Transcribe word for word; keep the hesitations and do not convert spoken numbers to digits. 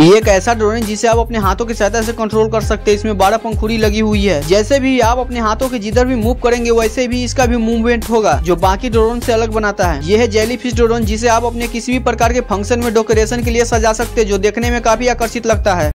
ये एक ऐसा ड्रोन है जिसे आप अपने हाथों की सहायता से कंट्रोल कर सकते हैं। इसमें बारह पंखुड़ी लगी हुई है। जैसे भी आप अपने हाथों के जिधर भी मूव करेंगे वैसे भी इसका भी मूवमेंट होगा, जो बाकी ड्रोन से अलग बनाता है। ये है जेलीफिश ड्रोन, जिसे आप अपने किसी भी प्रकार के फंक्शन में डेकोरेशन के लिए सजा सकते हैं, जो देखने में काफी आकर्षित लगता है।